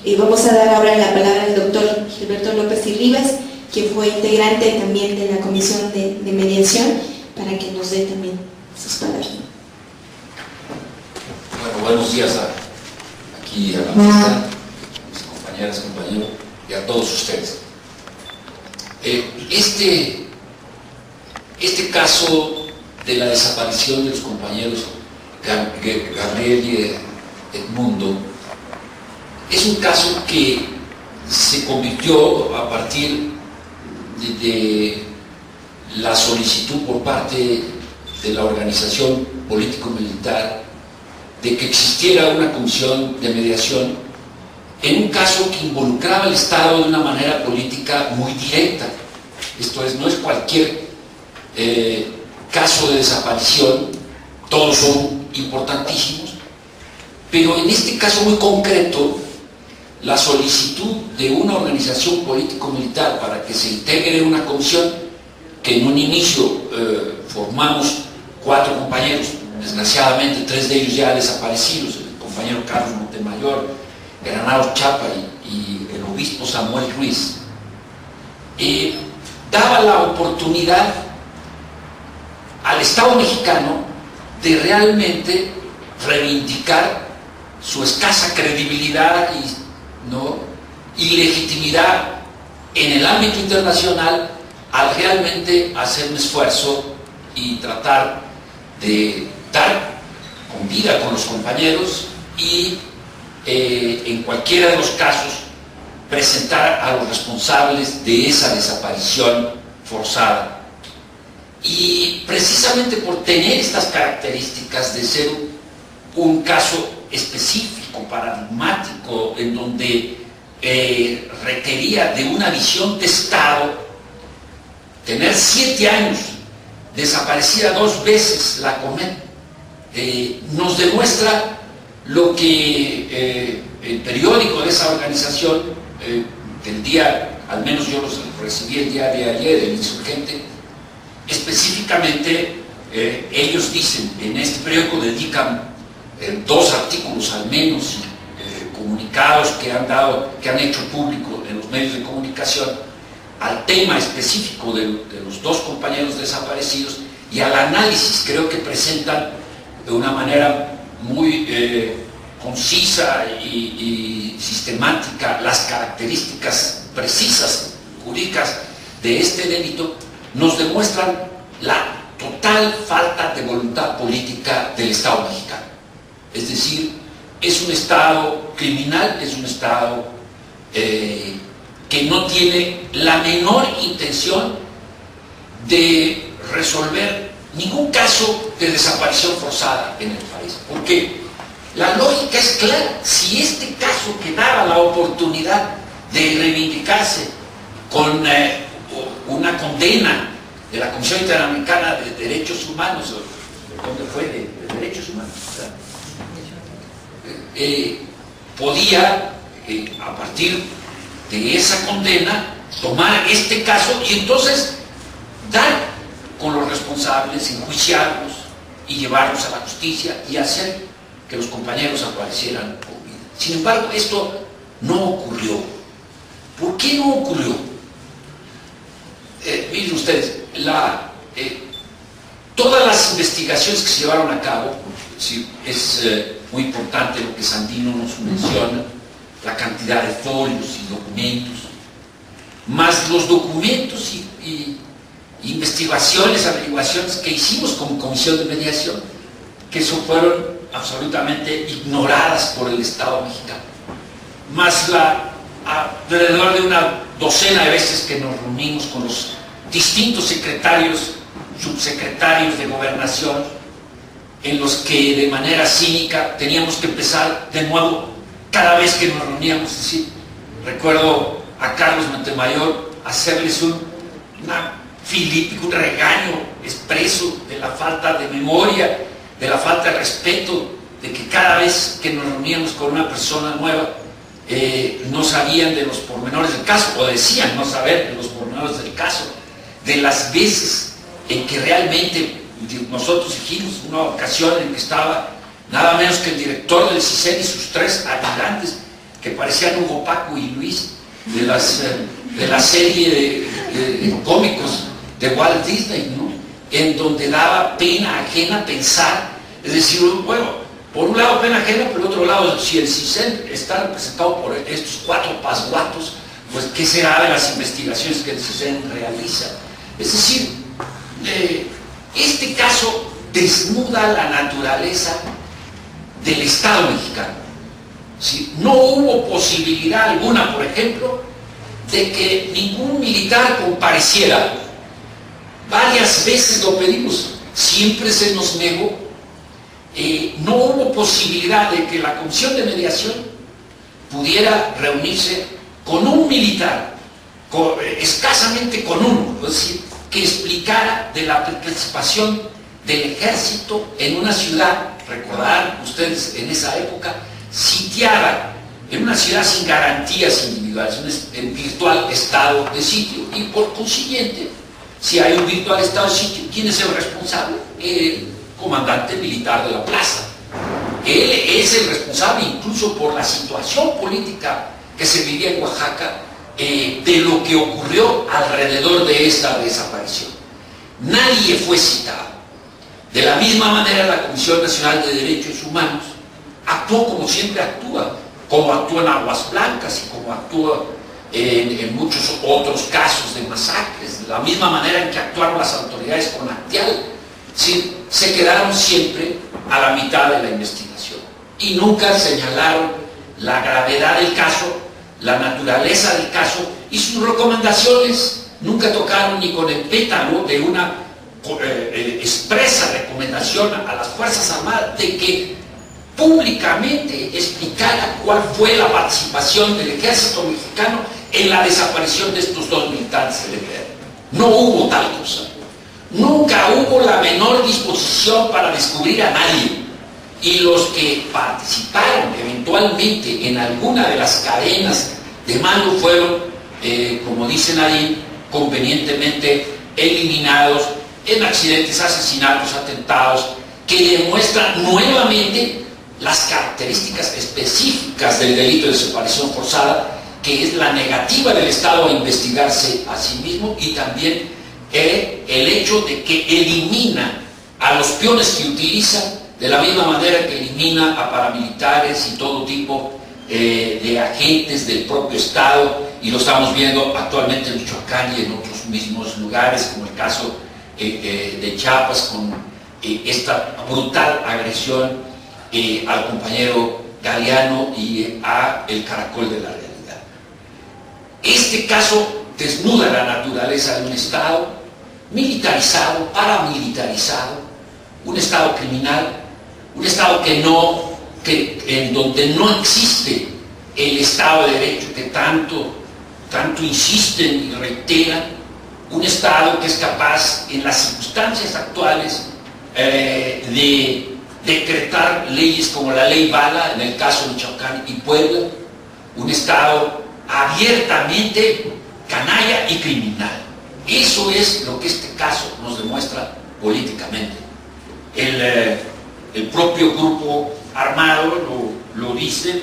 Vamos a dar ahora la palabra al doctor Gilberto López y Rivas, que fue integrante también de la Comisión de Mediación, para que nos dé también sus palabras. Bueno, buenos días aquí a la mesa, mis compañeras, compañeros y a todos ustedes. Este caso de la desaparición de los compañeros Gabriel y Edmundo es un caso que se convirtió a partir de la solicitud por parte de la organización político-militar de que existiera una comisión de mediación en un caso que involucraba al Estado de una manera política muy directa. Esto es, no es cualquier caso de desaparición, todos son importantísimos, pero en este caso muy concreto, la solicitud de una organización político-militar para que se integre una comisión, que en un inicio formamos 4 compañeros, desgraciadamente 3 de ellos ya desaparecidos, el compañero Carlos Montemayor, Granados Chapa y el obispo Samuel Ruiz, daba la oportunidad al Estado mexicano de realmente reivindicar su escasa credibilidad y legitimidad en el ámbito internacional al realmente hacer un esfuerzo y tratar de dar con vida con los compañeros y en cualquiera de los casos presentar a los responsables de esa desaparición forzada. Y precisamente por tener estas características de ser un caso específico, paradigmático, en donde requería de una visión de Estado, tener 7 años, desaparecida 2 veces la Comed, nos demuestra lo que el periódico de esa organización, del día, al menos yo los recibí el día de ayer, el Insurgente, específicamente ellos dicen, en este periódico dedican 2 artículos al menos, comunicados que han hecho público en los medios de comunicación, al tema específico de los 2 compañeros desaparecidos y al análisis, creo que presentan de una manera muy concisa y sistemática las características precisas, jurídicas de este delito, nos demuestran la total falta de voluntad política del Estado mexicano. Es decir, es un Estado criminal, es un Estado que no tiene la menor intención de resolver ningún caso de desaparición forzada en el país. Porque la lógica es clara. Si este caso que daba la oportunidad de reivindicarse con una condena de la Comisión Interamericana de Derechos Humanos, ¿dónde fue? De Derechos Humanos, podía, a partir de esa condena, tomar este caso y entonces dar con los responsables, enjuiciarlos y llevarlos a la justicia y hacer que los compañeros aparecieran con vida. Sin embargo, esto no ocurrió. ¿Por qué no ocurrió? Miren ustedes, todas las investigaciones que se llevaron a cabo, es muy importante lo que Sandino nos menciona, la cantidad de folios y documentos, más los documentos y investigaciones, averiguaciones que hicimos como comisión de mediación, que eso fueron absolutamente ignoradas por el Estado mexicano, más alrededor de una docena de veces que nos reunimos con los distintos secretarios, subsecretarios de gobernación, en los que de manera cínica teníamos que empezar de nuevo cada vez que nos reuníamos. Es decir, recuerdo a Carlos Montemayor hacerles un regaño expreso de la falta de memoria, de la falta de respeto, de que cada vez que nos reuníamos con una persona nueva no sabían de los pormenores del caso, o decían no saber de los pormenores del caso, de las veces en que realmente nosotros dijimos una ocasión en que estaba nada menos que el director del CISEN y sus 3 ayudantes, que parecían Hugo, Paco y Luis de la serie de cómicos de Walt Disney, ¿no? En donde daba pena ajena pensar, es decir, bueno, por un lado pena ajena, por otro lado, si el CISEN está representado por estos 4 pasguatos, pues ¿qué será de las investigaciones que el CISEN realiza? Es decir, este caso desnuda la naturaleza del Estado mexicano. ¿Sí? No hubo posibilidad alguna, por ejemplo, de que ningún militar compareciera. Varias veces lo pedimos, siempre se nos negó. No hubo posibilidad de que la comisión de mediación pudiera reunirse con un militar, escasamente con uno, es decir, que explicara de la participación del ejército en una ciudad, recordarán ustedes en esa época, sitiada, en una ciudad sin garantías individuales, en virtual estado de sitio, y por consiguiente, si hay un virtual estado de sitio, ¿quién es el responsable? El comandante militar de la plaza. Él es el responsable, incluso por la situación política que se vivía en Oaxaca, de lo que ocurrió alrededor de esta desaparición. Nadie fue citado. De la misma manera, la Comisión Nacional de Derechos Humanos actuó como siempre actúa, como actuó en Aguas Blancas y como actúa en muchos otros casos de masacres, de la misma manera en que actuaron las autoridades con Acteal. ¿Sí? Se quedaron siempre a la mitad de la investigación y nunca señalaron la gravedad del caso, la naturaleza del caso, y sus recomendaciones nunca tocaron ni con el pétalo de una expresa recomendación a las Fuerzas Armadas de que públicamente explicara cuál fue la participación del ejército mexicano en la desaparición de estos 2 militantes del ejército. No hubo tal cosa. Nunca hubo la menor disposición para descubrir a nadie. Y los que participaron eventualmente en alguna de las cadenas de mando fueron, como dice Nadine, convenientemente eliminados en accidentes, asesinatos, atentados, que demuestran nuevamente las características específicas del delito de desaparición forzada, que es la negativa del Estado a investigarse a sí mismo, y también el hecho de que elimina a los peones que utiliza de la misma manera que elimina a paramilitares y todo tipo de agentes del propio Estado, y lo estamos viendo actualmente en Michoacán y en otros mismos lugares, como el caso de Chiapas, con esta brutal agresión al compañero Galeano y a el Caracol de la Realidad. Este caso desnuda la naturaleza de un Estado militarizado, paramilitarizado, un Estado criminal, un Estado en donde no existe el Estado de Derecho que tanto insisten y reiteran, un Estado que es capaz, en las circunstancias actuales, de decretar leyes como la ley Bala, en el caso de Michoacán y Puebla, un Estado abiertamente canalla y criminal. Eso es lo que este caso nos demuestra políticamente. El propio grupo armado lo dice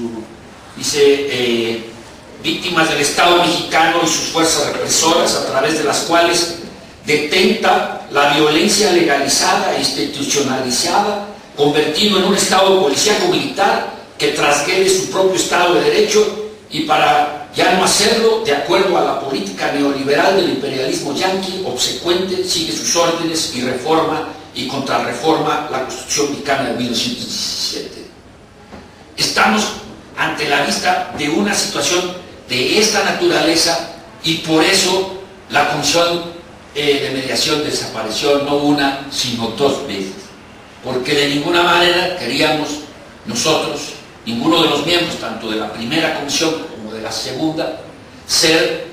dice víctimas del Estado mexicano y sus fuerzas represoras, a través de las cuales detenta la violencia legalizada e institucionalizada, convertido en un Estado policíaco militar que trasgrede su propio Estado de Derecho, y para ya no hacerlo, de acuerdo a la política neoliberal del imperialismo yanqui, obsecuente, sigue sus órdenes y reforma y contrarreforma la Constitución mexicana de 1917. Estamos ante la vista de una situación de esta naturaleza, y por eso la Comisión de Mediación desapareció no una, sino 2 veces. Porque de ninguna manera queríamos nosotros, ninguno de los miembros, tanto de la primera comisión como de la segunda, ser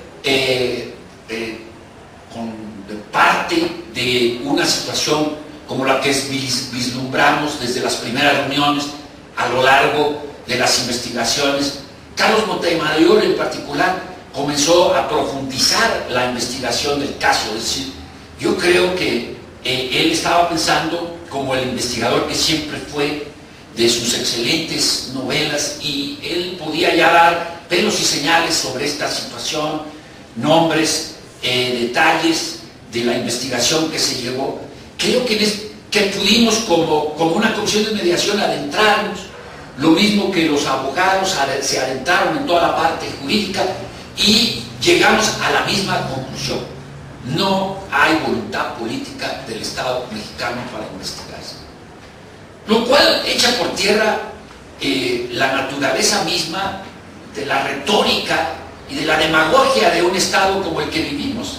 parte de una situación como la que vislumbramos desde las primeras reuniones a lo largo de las investigaciones. Carlos Montemayor en particular comenzó a profundizar la investigación del caso, es decir, yo creo que él estaba pensando, como el investigador que siempre fue, de sus excelentes novelas, y él podía ya dar pelos y señales sobre esta situación, nombres, detalles de la investigación que se llevó. Creo que pudimos como una comisión de mediación adentrarnos, lo mismo que los abogados se adentraron en toda la parte jurídica, y llegamos a la misma conclusión: no hay voluntad política del Estado mexicano para investigarse. Lo cual echa por tierra la naturaleza misma de la retórica y de la demagogia de un Estado como el que vivimos.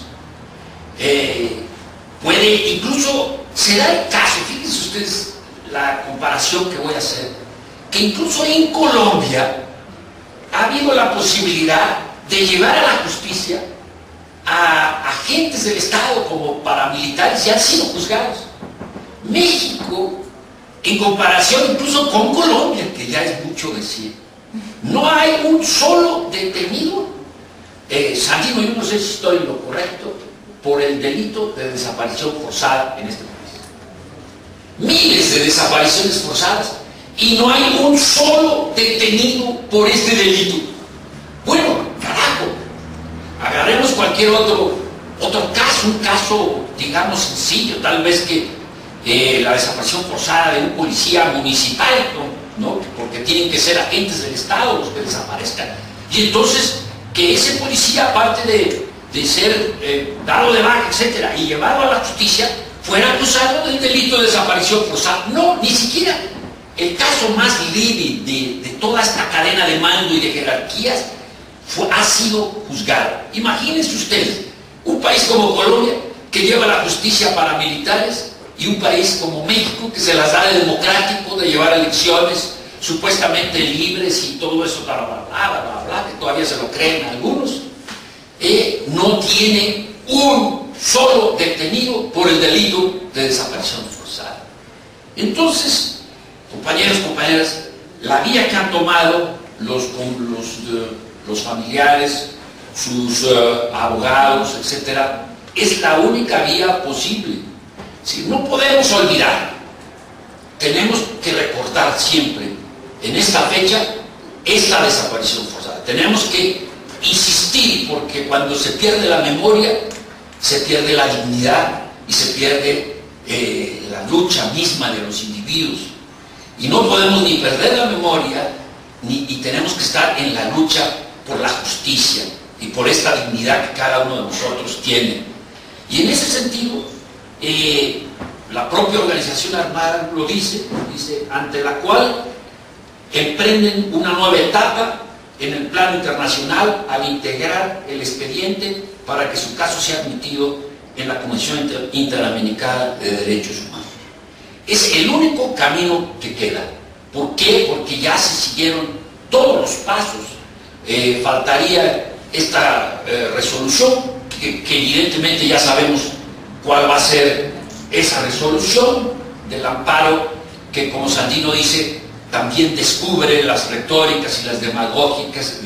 Puede incluso, se da el caso, fíjense ustedes la comparación que voy a hacer, que incluso en Colombia ha habido la posibilidad de llevar a la justicia a agentes del Estado como paramilitares y han sido juzgados. México, en comparación incluso con Colombia, que ya es mucho decir, no hay un solo detenido, Sandino, yo no sé si estoy en lo correcto, por el delito de desaparición forzada en este país. Miles de desapariciones forzadas y no hay un solo detenido por este delito. Bueno, carajo, agarremos cualquier otro caso, un caso, digamos, sencillo, tal vez que la desaparición forzada de un policía municipal, ¿no? Porque tienen que ser agentes del Estado los que desaparezcan. Y entonces, que ese policía, aparte de ser dado de baja, etcétera, y llevado a la justicia, fuera acusado del delito de desaparición forzada. No, ni siquiera. El caso más leve de toda esta cadena de mando y de jerarquías ha sido juzgado. Imagínense ustedes, un país como Colombia, que lleva la justicia a paramilitares, y un país como México, que se las da de democrático, de llevar elecciones supuestamente libres y todo eso, bla, bla, bla, bla, bla, que todavía se lo creen algunos, no tiene un solo detenido por el delito de desaparición forzada. Entonces, compañeros, compañeras, la vía que han tomado los familiares, sus abogados, etcétera, es la única vía posible. Si no podemos olvidar, tenemos que recordar siempre en esta fecha esta desaparición forzada. Tenemos que insistir, porque cuando se pierde la memoria, se pierde la dignidad y se pierde la lucha misma de los individuos. Y no podemos ni perder la memoria, y tenemos que estar en la lucha por la justicia y por esta dignidad que cada uno de nosotros tiene. Y en ese sentido, la propia organización armada lo dice, ante la cual emprenden una nueva etapa en el plano internacional al integrar el expediente para que su caso sea admitido en la Comisión Interamericana de Derechos Humanos. Es el único camino que queda. ¿Por qué? Porque ya se siguieron todos los pasos. Faltaría esta resolución, que evidentemente ya sabemos cuál va a ser esa resolución del amparo, que, como Sandino dice, también descubre las retóricas y las demagogias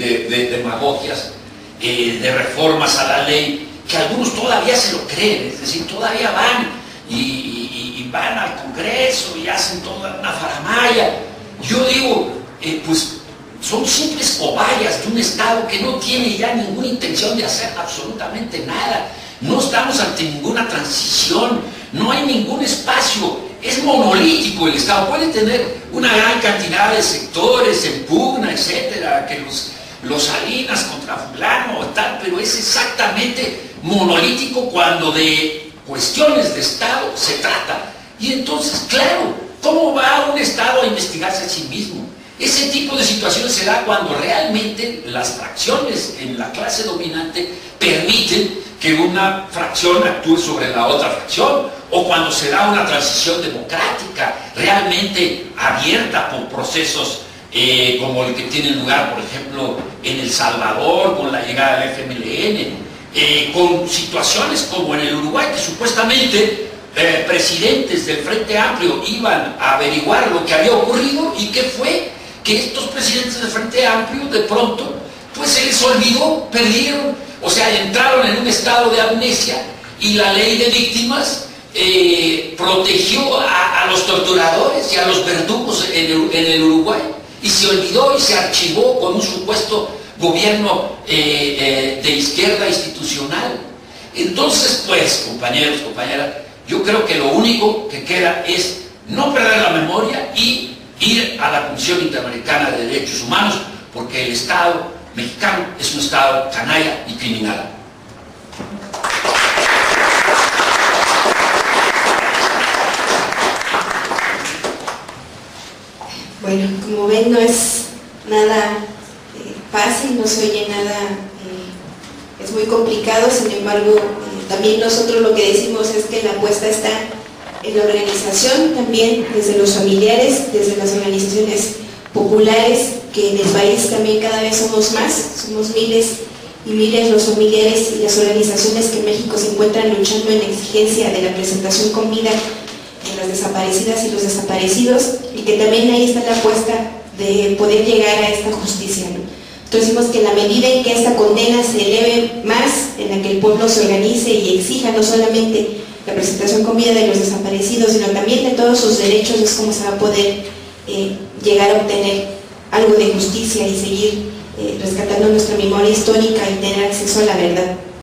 de reformas a la ley, que algunos todavía se lo creen, es decir, todavía van y van al Congreso y hacen toda una faramaya. Yo digo, pues son simples cobayas de un Estado que no tiene ya ninguna intención de hacer absolutamente nada. No estamos ante ninguna transición, no hay ningún espacio, es monolítico el Estado. Puede tener una gran cantidad de sectores en pugna, etcétera, que los Salinas contra fulano o tal, pero es exactamente monolítico cuando de cuestiones de Estado se trata. Y entonces, claro, ¿cómo va un Estado a investigarse a sí mismo? Ese tipo de situaciones se da cuando realmente las fracciones en la clase dominante permiten que una fracción actúe sobre la otra fracción, o cuando se da una transición democrática realmente abierta por procesos como el que tiene lugar, por ejemplo, en El Salvador, con la llegada del FMLN, con situaciones como en el Uruguay, que supuestamente presidentes del Frente Amplio iban a averiguar lo que había ocurrido, y que fue que estos presidentes del Frente Amplio de pronto pues se les olvidó, perdieron, o sea, entraron en un estado de amnesia, y la ley de víctimas protegió a los torturadores y a los verdugos en el Uruguay, y se olvidó y se archivó con un supuesto gobierno de izquierda institucional. Entonces, pues, compañeros, compañeras, yo creo que lo único que queda es no perder la memoria y ir a la Comisión Interamericana de Derechos Humanos, porque el Estado mexicano es un Estado canalla y criminal. Bueno, como ven, no es nada fácil, no se oye nada, es muy complicado. Sin embargo, también nosotros lo que decimos es que la apuesta está en la organización, también desde los familiares, desde las organizaciones populares, que en el país también cada vez somos más, somos miles y miles los familiares y las organizaciones que en México se encuentran luchando en la exigencia de la presentación con vida en las desaparecidas y los desaparecidos, y que también ahí está la apuesta de poder llegar a esta justicia, ¿no? Entonces decimos que en la medida en que esta condena se eleve más, en la que el pueblo se organice y exija no solamente la presentación con vida de los desaparecidos, sino también de todos sus derechos, es como se va a poder llegar a obtener algo de justicia y seguir rescatando nuestra memoria histórica y tener acceso a la verdad.